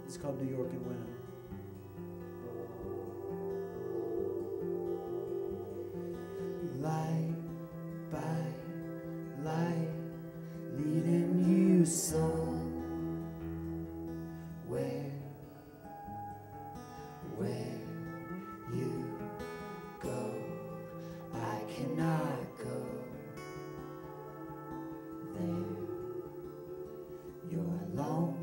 It's called New York in Winter. Light by light, leading you somewhere, where you go, I cannot go. There, you're alone.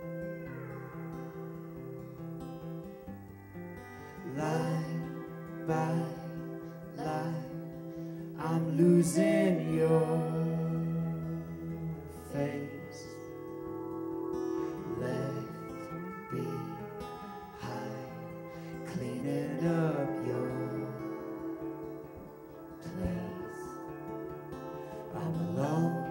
Light by light, I'm losing your face, left behind, cleaning up your place. I'm alone.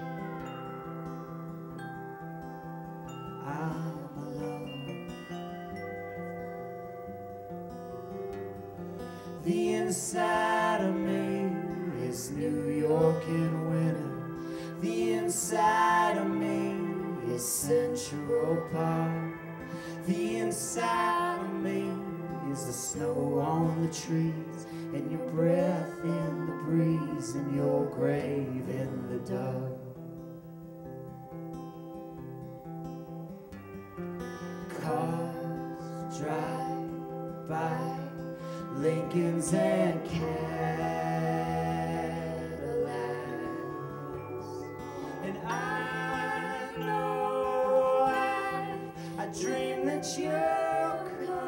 I'm alone. The inside of me is New York in winter. The inside of me is Central Park. The inside of me is the snow on the trees, and your breath in the breeze, and your grave in the dark. Cars drive by, Lincolns and Cadillacs, and I know I dream that you'll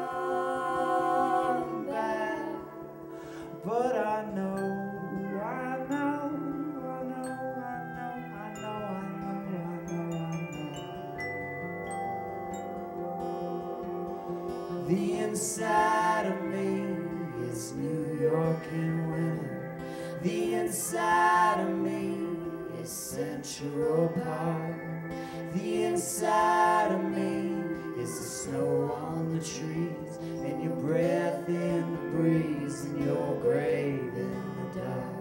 come back, but I know. The inside of me is New York in winter. The inside of me is Central Park. The inside of me is the snow on the trees, and your breath in the breeze, and your grave in the dark.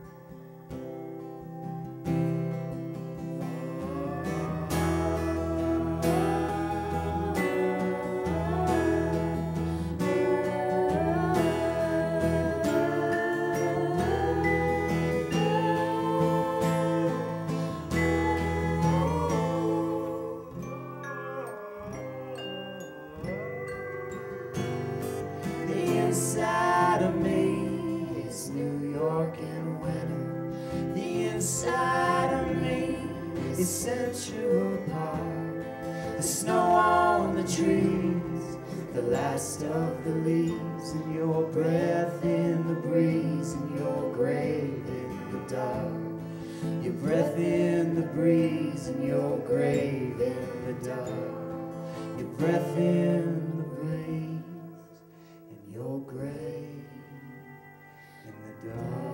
The inside of me is New York in winter. The inside of me is Central Park. The snow on the trees, the last of the leaves, and your breath in the breeze, and your grave in the dark. Your breath in the breeze, and your grave in the dark. Your breath in the breeze, your grave in the dark.